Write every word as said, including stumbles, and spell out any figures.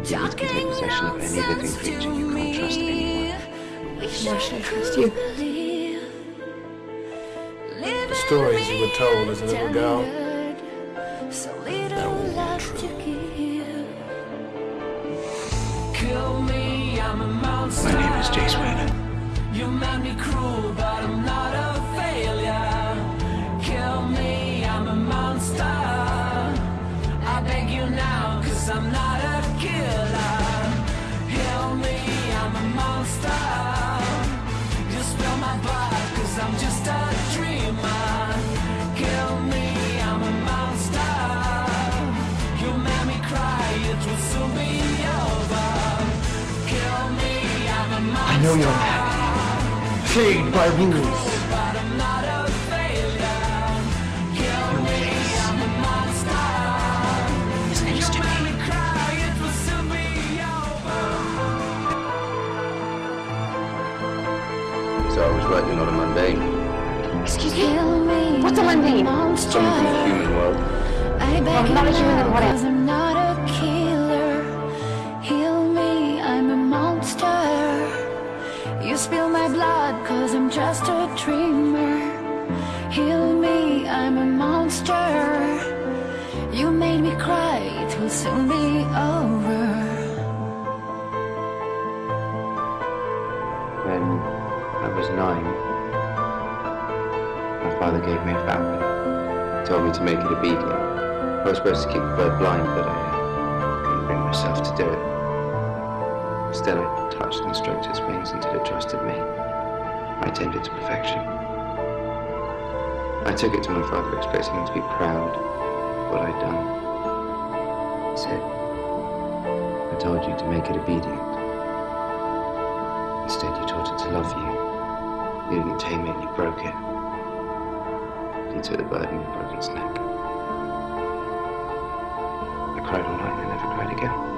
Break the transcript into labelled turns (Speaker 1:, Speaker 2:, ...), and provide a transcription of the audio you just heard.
Speaker 1: You always can take possession of any living creature. You can't trust anyone.
Speaker 2: Why should I trust you?
Speaker 3: The stories you were told as a little girl,
Speaker 2: They're all true.
Speaker 1: My name is Jace Wayland.
Speaker 4: You made me cruel, but I'm not a failure. Kill me, I'm a monster. I beg you now, cause I'm not a killer. Heal me, I'm a monster. You spill my blood, cause I'm just a dreamer. Kill me, I'm a monster. You made me cry, it will soon be over. Kill me, I'm a monster.
Speaker 3: I know you're mad. Plagued by rules.
Speaker 4: But I'm not a failure. Kill me, I'm a monster.
Speaker 1: His name's
Speaker 4: You
Speaker 1: Timmy.
Speaker 4: made me cry, it will soon be over.
Speaker 1: So I was right, you're not a mundane.
Speaker 2: Excuse me? What's a mundane?
Speaker 1: Someone from the human world.
Speaker 2: I beg
Speaker 5: Well,
Speaker 2: you
Speaker 5: not a human, then
Speaker 2: now,
Speaker 5: what else?
Speaker 2: 'cause I'm not a killer. Heal me, I'm a monster. You spill my blood, cause I'm just a dreamer. Heal me, I'm a monster. You made me cry, it will soon be over.
Speaker 1: When I was nine, my father gave me a falcon. He told me to make it obedient. I was supposed to keep the bird blind, but I uh, couldn't bring myself to do it. Instead, I touched and stroked its wings until it trusted me. I tamed it to perfection. I took it to my father, expecting him to be proud of what I'd done. He said, I told you to make it obedient. Instead, you taught it to love you. You didn't tame it, you broke it. You took the bird and you broke its neck. I cried all night and I never cried again.